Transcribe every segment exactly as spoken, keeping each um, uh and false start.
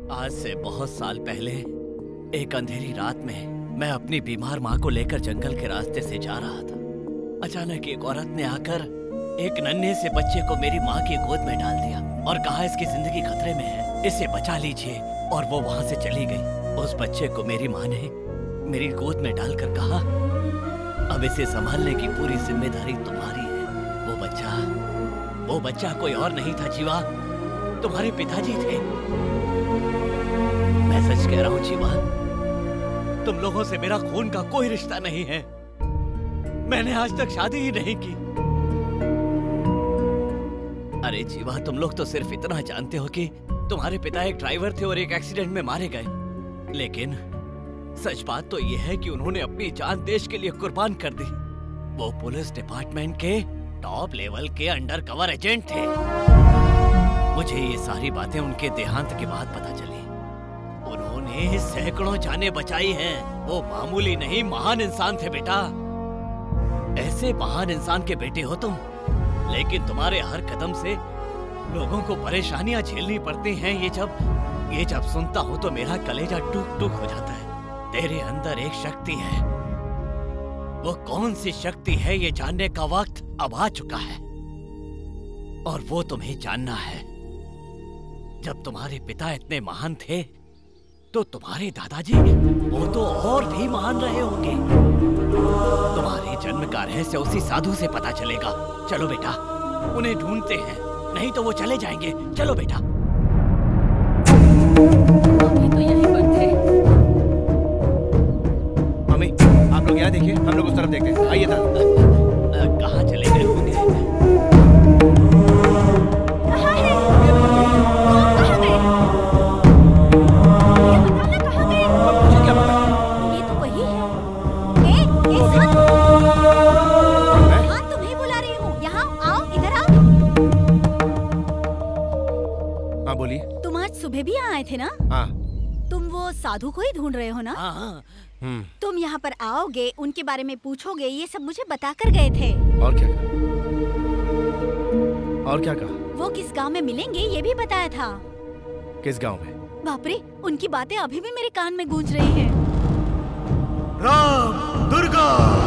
आज से बहुत साल पहले एक अंधेरी रात में मैं अपनी बीमार माँ को लेकर जंगल के रास्ते से जा रहा था। अचानक एक औरत ने आकर एक नन्हे से बच्चे को मेरी माँ की गोद में डाल दिया और कहा इसकी जिंदगी खतरे में है, इसे बचा लीजिए। और वो वहाँ से चली गई। उस बच्चे को मेरी माँ ने मेरी गोद में डालकर कहा, अब इसे संभालने की पूरी जिम्मेदारी तुम्हारी है। वो बच्चा वो बच्चा कोई और नहीं था जीवा, तुम्हारे पिताजी थे। मैं सच कह रहा हूँ जीवा, तुम लोगों से मेरा खून का कोई रिश्ता नहीं है। मैंने आज तक शादी ही नहीं की। अरे जीवा, तुम लोग तो सिर्फ इतना जानते हो कि तुम्हारे पिता एक ड्राइवर थे और एक एक्सीडेंट में मारे गए। लेकिन सच बात तो यह है कि उन्होंने अपनी जान देश के लिए कुर्बान कर दी। वो पुलिस डिपार्टमेंट के टॉप लेवल के अंडर कवर एजेंट थे। मुझे ये सारी बातें उनके देहांत के बाद पता चली। उन्होंने सैकड़ों जानें बचाई हैं। वो मामूली नहीं, महान इंसान थे बेटा। ऐसे महान इंसान के बेटे हो तुम, लेकिन तुम्हारे हर कदम से लोगों को परेशानियां झेलनी पड़ती हैं। ये जब ये जब सुनता हूँ तो मेरा कलेजा टूक टूक हो जाता है। तेरे अंदर एक शक्ति है। वो कौन सी शक्ति है ये जानने का वक्त अब आ चुका है, और वो तुम्हें जानना है। जब तुम्हारे पिता इतने महान थे तो तुम्हारे दादाजी वो तो और भी महान रहे होंगे। तुम्हारे जन्म का रहस्य उसी साधु से पता चलेगा। चलो बेटा, उन्हें ढूंढते हैं, नहीं तो वो चले जाएंगे। चलो बेटा। मम्मी तो यहीं पर थे। मम्मी, आप लोग यहाँ देखिए, हम लोग उस तरफ देखते हैं। आइए दादा। कहाँ चले गए होंगे? सुबह भी यहाँ आए थे ना? हाँ। तुम वो साधु को ही ढूंढ रहे हो ना? हाँ। हम्म। तुम यहाँ पर आओगे, उनके बारे में पूछोगे, ये सब मुझे बता कर गए थे। और क्या कहा? और क्या कहा? वो किस गांव में मिलेंगे ये भी बताया था। किस गांव में? बाप रे, उनकी बातें अभी भी मेरे कान में गूंज रही हैं। राम, दुर्गा।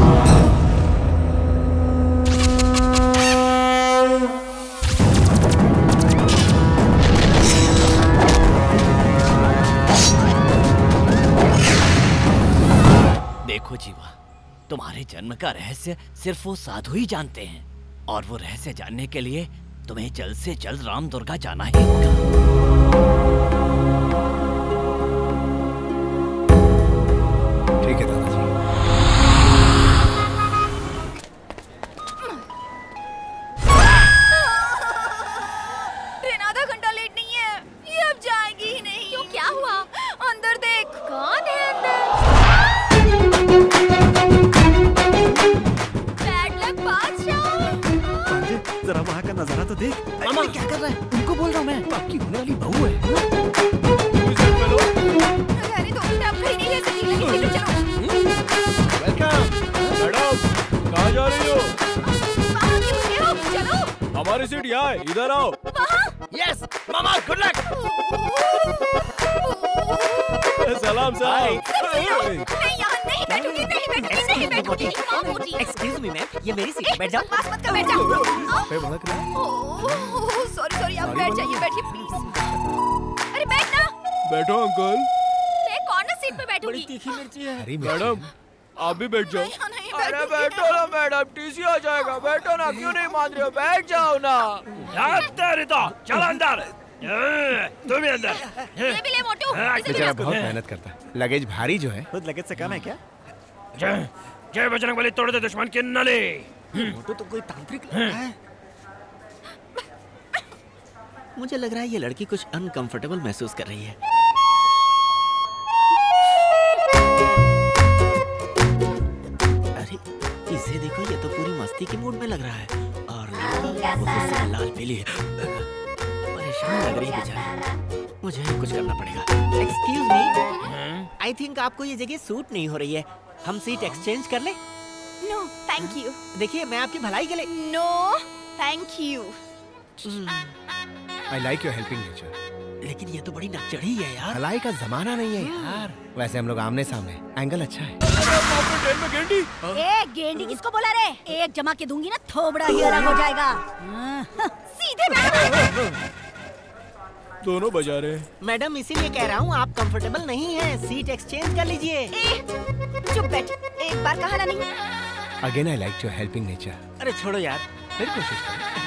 देखो जीवा, तुम्हारे जन्म का रहस्य सिर्फ वो साधु ही जानते हैं, और वो रहस्य जानने के लिए तुम्हें जल्द से जल्द राम दुर्गा जाना ही होगा। ठीक है दादाजी। ट्रेन आधा घंटा लेट नहीं है, ये अब जाएगी ही नहीं। क्यों, क्या हुआ? अंदर देख। कौन है अंदर? जरा वहाँ का नजारा तो देख। मामा क्या कर रहा है? उनको बोल रहा हूँ मैं, आपकी होने वाली बहू है। अरे तो आप कहीं नहीं रह सकती, लेकिन चलो। वेलकम। मैडम, कहाँ जा रही हो? वहाँ क्यों खड़े हो? चलो। हमारी सीट यहाँ है, इधर आओ। वहाँ? यस मामा, गुड लक। सलाम सलाम। मैं यहाँ नहीं बैठूंगी, नहीं बैठूंगी, नहीं बैठूंगी। एक्सक्यूज मी मैम, ये मेरी सीट, बैठ जाओ। बस मत कर, बैठ जाओ। सॉरी सॉरी, आप बैठ जाइए, बैठिए प्लीज। अरे बैठ ना। बैठो अंकल। मैं कॉर्नर सीट पे बैठूंगी। तीखी मिर्ची है। अरे मैडम, आप भी बैठ जाओ। नहीं, नहीं, अरे बैठो ना मैडम, टीसी आ जाएगा। बैठो ना, क्यों नहीं मान रहे हो? बैठ जाओ ना। चल अंदर। तुम भी अंदर। ये भी ले मोटू। बेचारा बहुत मेहनत करता है। लगेज भारी जो है। खुद लगेज से कम है क्या? जय जय बजरंगबली, तोड़ दे दुश्मन की नली। मोटू तो कोई तांत्रिक लग रहा है। मुझे लग रहा है ये लड़की कुछ अनकंफर्टेबल महसूस कर रही है। अरे इसे देखो, ये तो पूरी मस्ती के मूड में लग रहा है। और लड़की लाल पीली है, परेशान लग रही है बेचारी। मुझे कुछ करना पड़ेगा। एक्सक्यूज मी, आई थिंक आपको ये जगह सूट नहीं हो रही है। हम सीट एक्सचेंज कर ले? No thank you. देखिए, मैं आपकी भलाई के लिए। No thank you. I like your helping nature. लेकिन ये तो बड़ी नकचढ़ी है यार। भलाई का जमाना नहीं है यार। वैसे हम लोग आमने सामने, एंगल अच्छा है। ट्रेन में गेंडी। ए गेंडी किसको बोला रे? एक जमा के दूंगी ना थोबड़ा ही अलग हो जाएगा। सीधे बैठ। दोनों बजा रहे हैं। मैडम इसीलिए कह रहा हूँ आप कंफर्टेबल नहीं हैं, सीट एक्सचेंज कर लीजिए। ए, चुप बैठ, एक बार कहा ना नहीं। Again I like your helping nature. अरे छोड़ो यार, फिर कोशिश करो।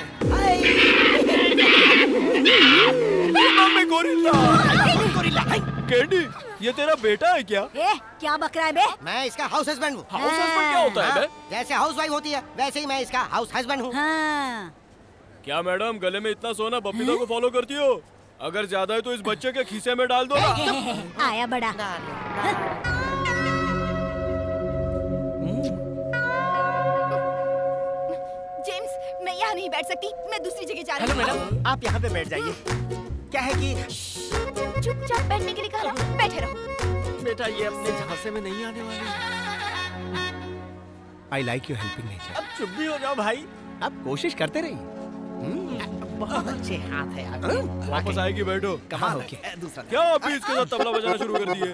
गोरिल्ला। गोरिल्ला। गेंडी, ये तेरा बेटा है क्या? ए, क्या बक रहा है बे? मैं इसका हाउस हस्बैंड हूँ। हाउस हस्बैंड क्या होता है बे? जैसे हाउस वाइफ होती है वैसे ही मैं इसका हाउस हस्बैंड हूँ। हाँ। क्या मैडम गले में इतना सोना बबीता को फॉलो करती हो? अगर ज्यादा है तो इस बच्चे के खीसे में डाल दो ना। आया बड़ा। जेम्स, मैं यहाँ नहीं बैठ सकती, मैं दूसरी जगह जा रही हूँ। हेलो मैडम, आप यहाँ पे बैठ जाइए। क्या है कि चुपचाप बैठने के लिए कहा, बैठे रहो। बेटा ये अपने झांसे में नहीं आने वाले। I like your helping nature. अब चुप भी हो जाओ भाई। आप कोशिश करते रहिए। बहुत अच्छे हाथ है यार। वापस आएगी, बैठो। कहाँ हो क्या? दूसरा क्या अभी इसके साथ तबला बजाना शुरू कर दिए?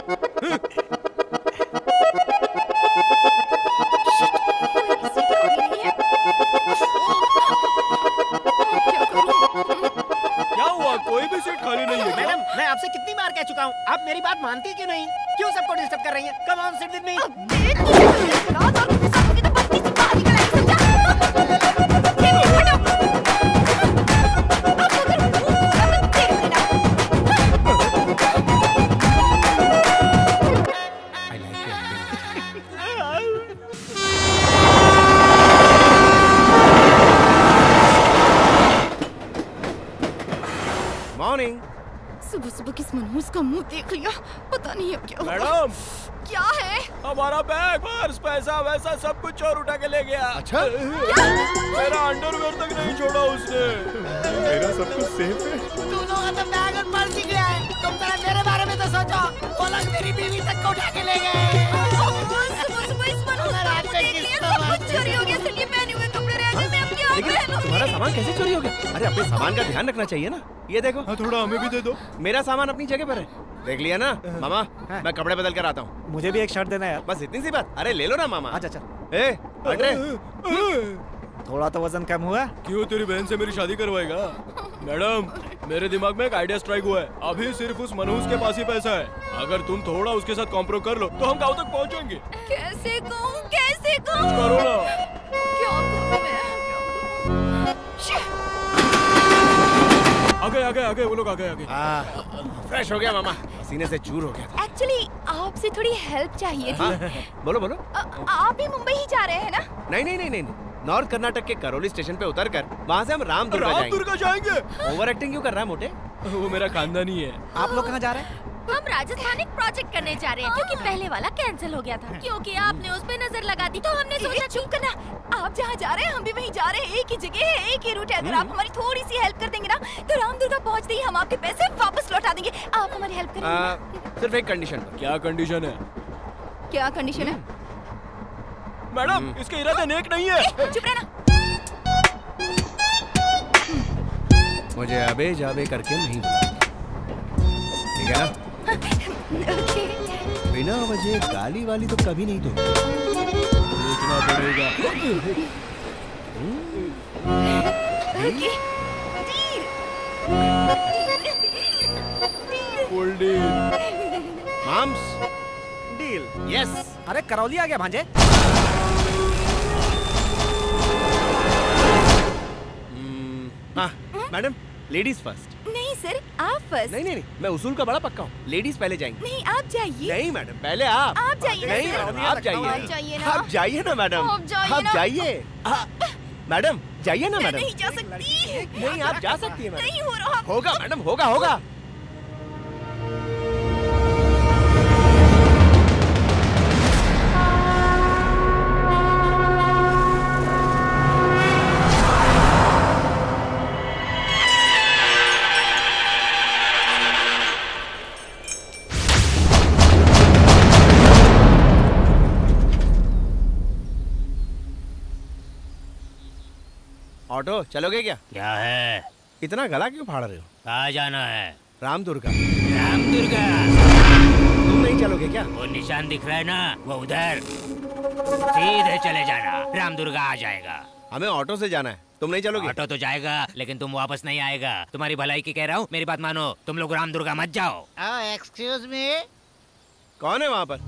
क्या हुआ? कोई भी सीट खाली नहीं है क्या? मैडम मैं आपसे कितनी बार कह चुका हूँ, आप मेरी बात मानती क्यों नहीं? क्यों सबको डिस्टर्ब कर रही हैं? Come on sit with me. Morning. सुबह सुबह किस मनहूस का मुंह देख लिया, पता नहीं अब क्या हुआ। मैडम, क्या है? हमारा बैग, पर्स, पैसा वैसा सब कुछ चोर उठा के ले गया। अच्छा? मेरा अंडरवेयर तक नहीं छोड़ा उसने। मेरा सब कुछ सेफ है। तू लोगों का तो बैग और पर्स ही गया है। तुम जरा मेरे बारे में तो सोचो। वो लोग मेरी बीवी तक को उठा के ले गए। सुबह सुबह इस मनहूस का मुंह देख लिया, सब कुछ चोरी हो गया। सिर्फ ये पहने हुए कपड़े रह गए, मैं अब क्या लेकिन पहनूं? तुम्हारा सामान कैसे चोरी हो गया? अरे अपने सामान का ध्यान रखना चाहिए ना। ये देखो। हाँ, थोड़ा हमें भी दे दो। मेरा सामान अपनी जगह पर है, देख लिया ना मामा। मैं कपड़े बदल कर आता हूँ। मुझे भी एक शर्ट देना यार। बस इतनी सी बात। अरे ले लो ना मामा। अच्छा अच्छा। ए हट रे। थोड़ा तो वजन कम हुआ। क्यों तेरी बहन से मेरी शादी करवाएगा? मैडम, मेरे दिमाग में एक आइडिया स्ट्राइक हुआ है। अभी सिर्फ उस मनहूस के पास ही पैसा है। अगर तुम थोड़ा उसके साथ कॉम्प्रो कर लो तो हम गाँव तक पहुँचेंगे। कैसे कहूँ, कैसे कहूँ? करो ना। क्या करूँ मैं? आगे आगे आगे, वो लोग आगे आगे। फ्रेश हो गया मामा, पसीने से चूर हो गया था। एक्चुअली आपसे थोड़ी हेल्प चाहिए थी। हाँ, बोलो बोलो। आ, आप भी मुंबई ही जा रहे हैं ना? नहीं नहीं नहीं नहीं नॉर्थ कर्नाटक के करोली स्टेशन पे उतरकर वहाँ से हम रामदुर्गा जाएंगे। रामदुर्गा जाएंगे? ओवर एक्टिंग क्यों कर रहा है मोटे? वो मेरा खानदानी है। आप लोग कहाँ जा रहे हैं? हम राजस्थान एक प्रोजेक्ट करने जा रहे हैं, क्योंकि पहले वाला कैंसिल हो गया था। क्योंकि आपने उस पे नजर लगा दी तो हमने सोचा चुप करना। आप जहाँ जा रहे हैं हम भी वहीं जा रहे हैं। एक ही जगह है, एक ही रूट है। अगर आप हमारी थोड़ी सी हेल्प कर देंगे ना तो रामदुर्गा पहुँचते ही हम आपके पैसे वापस लौटा देंगे। आप हमारी हेल्प करेंगे ना? सिर्फ एक कंडीशन पर। क्या कंडीशन है? क्या कंडीशन है? मैडम, इसके इरादे नेक नहीं है। चुप रहना। मुझे अबे जाबे करके नहीं, ठीक है ना? बिना वजह गाली वाली तो कभी नहीं दूंगा। सोचना पड़ेगा। Full deal. Moms deal. Yes. अरे करौली आ गया भांजे। हाँ मैडम, लेडीज फर्स्ट। नहीं सर, आप फर्स्ट। नहीं नहीं नहीं, मैं उसूल का बड़ा पक्का हूँ। लेडीज पहले जाएंगी। नहीं, आप जाइए। नहीं मैडम, पहले आप। आप जाइए ना नहीं सर। मैडम, आप आप जाइए। जाइए ना। आप जाइए ना मैडम। आप जाइए आप ना। जाइए। हाँ, मैडम जाइए ना मैं मैडम। नहीं जा सकती। नहीं, आप जा सकती है मैडम। नहीं हो रहा। होगा मैडम, होगा होगा। ऑटो चलोगे क्या? क्या है? इतना गला क्यों फाड़ रहे हो? कहाँ जाना है? राम दुर्गा। राम दुर्गा। तुम नहीं चलोगे क्या? वो निशान दिख रहा है ना, वो उधर सीधे चले जाना, राम दुर्गा आ जाएगा। हमें ऑटो से जाना है, तुम नहीं चलोगे? ऑटो तो जाएगा लेकिन तुम वापस नहीं आएगा। तुम्हारी भलाई की कह रहा हूँ, मेरी बात मानो। तुम लोग राम दुर्गा मत जाओ। एक्सक्यूज मी, कौन है वहाँ पर?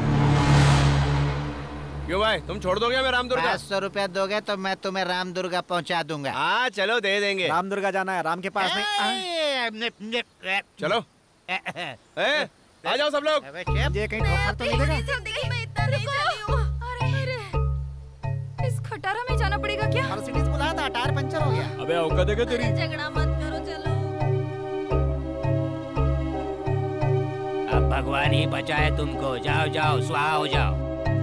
क्यों भाई, तुम छोड़ दोगे हमें राम दुर्गा? पाँच सौ रुपया दोगे तो मैं तुम्हें राम दुर्गा पहुँचा दूंगा। हाँ चलो दे देंगे। राम दुर्गा जाना है, राम के पास नहीं। चलो ए, आ जाओ सब लोग। ये कहीं ठोकर तो नहीं देगा? मैं इतना नहीं चली हूँ। अरे रे, इस खटारा में जाना पड़ेगा क्या? मर्सिडीज बुलाया था, टायर पंचर हो गया। अबे औकात है क्या तेरी? झगड़ा मत करो, चलो। अब भगवान ही बचाए तुमको। जाओ जाओ, स्वाहा हो जाओ।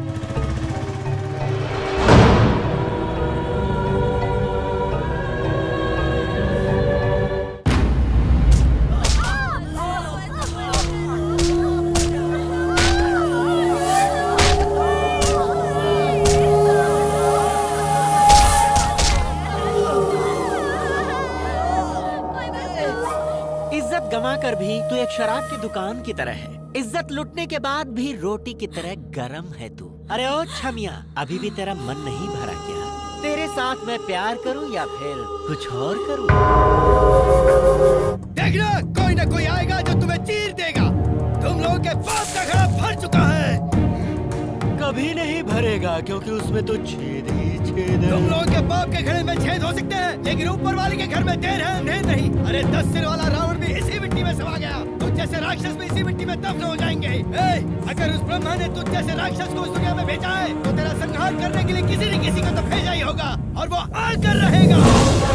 गमा कर भी तू एक शराब की दुकान की तरह है। इज्जत लुटने के बाद भी रोटी की तरह गरम है तू। अरे ओ छमिया, अभी भी तेरा मन नहीं भरा क्या? तेरे साथ मैं प्यार करूं या फिर कुछ और करूं? देखना, कोई ना कोई आएगा जो तुम्हें चीर देगा। तुम लोगों के बाप का घड़ा भर चुका है। कभी नहीं भरेगा क्योंकि उसमें तो छेद ही छेद है। तुम लोगों के बाप के घड़े में छेद हो सकते हैं, लेकिन ऊपर वाले के घर में देर है अंधेर नहीं। अरे दस सिर वाला रावण भी इसी मिट्टी में समा गया। तुझ जैसे राक्षस भी इसी मिट्टी में दफन हो जाएंगे। ए, अगर उस ब्रह्मा ने तुझ जैसे राक्षस को इस दुनिया में भेजा है तो तेरा संहार करने के लिए किसी न किसी को तो भेजा ही होगा, और वो आकर रहेगा।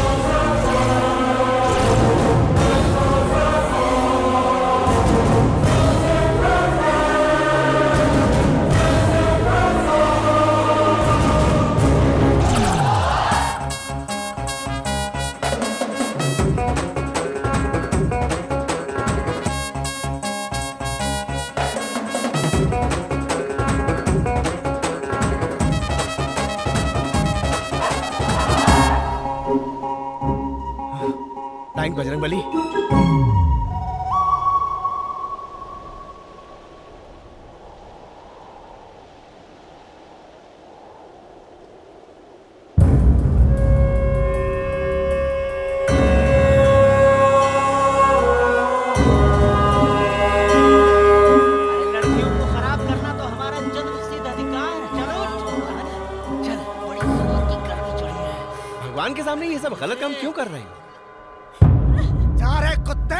बजरंगबली, भगवान के सामने ये सब गलत काम क्यों कर रहे हैं? जा रहे कुत्ते।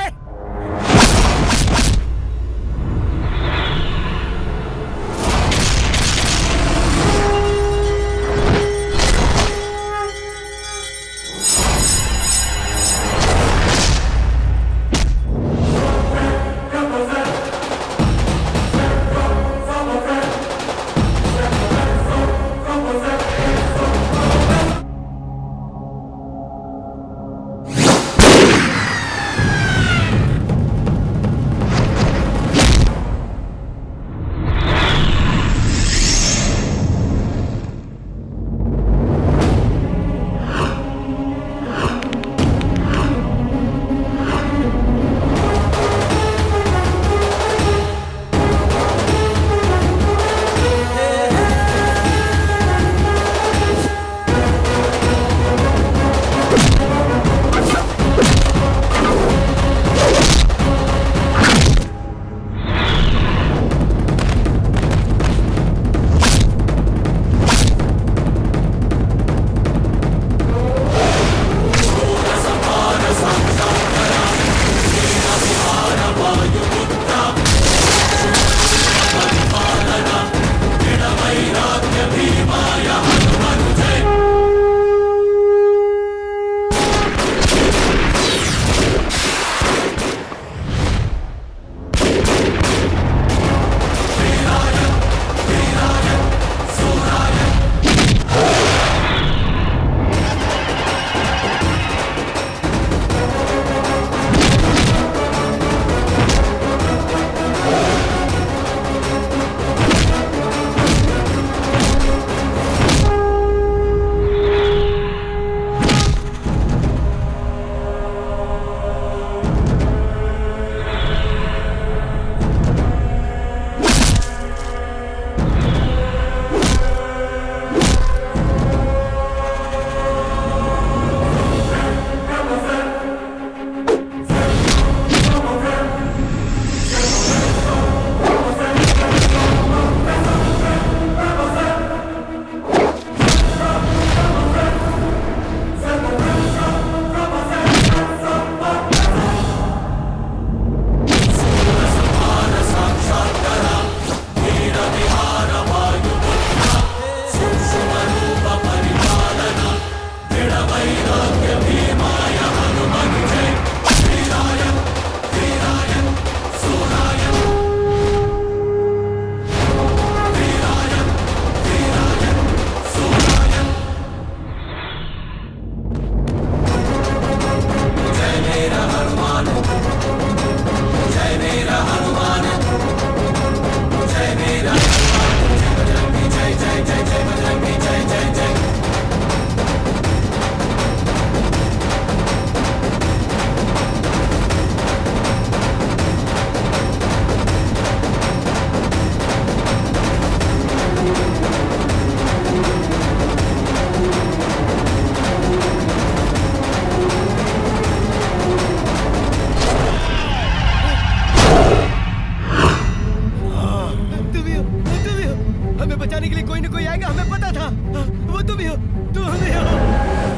वो तुम ही हो, तुम ही हो।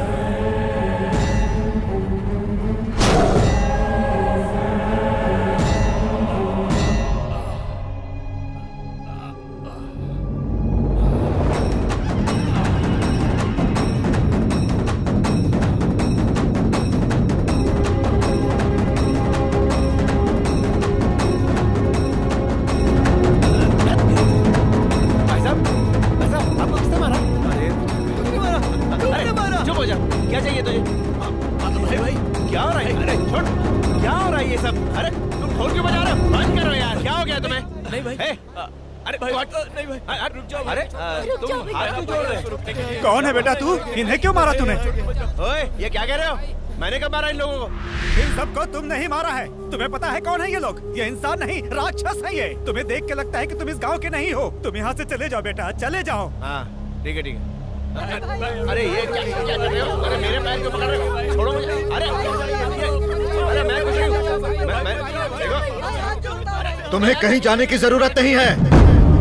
कौन है बेटा तू? इन्हें क्यों मारा तूने? ओए, ये क्या कह रहे हो? मैंने कब मारा इन लोगों को? इन सबको तुम नहीं मारा है। तुम्हें पता है कौन है ये लोग? ये इंसान नहीं, राक्षस है ये। तुम्हें देख के लगता है कि तुम इस गांव के नहीं हो। तुम यहाँ से चले जाओ बेटा, चले जाओ। हाँ, ठीक है ठीक है। अरे ये क्या क्या कर रहे हो? अरे मेरे पैर क्यों पकड़ रहे हो? छोड़ो मुझे। अरे अरे मैं कुछ नहीं हूँ। मैं मैं देखो। तुम्हें कहीं जाने की जरूरत नहीं है।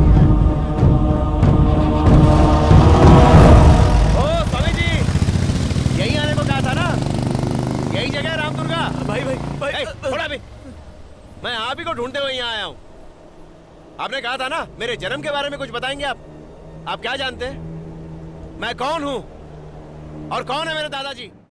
यही जगह है रामदुर्गा। भाई भाई भाई थोड़ा भी मैं आप ही को ढूंढते हुए यहाँ आया हूँ। आपने कहा था ना मेरे जन्म के बारे में कुछ बताएंगे आप। आप क्या जानते हैं मैं कौन हूँ और कौन है मेरे दादाजी?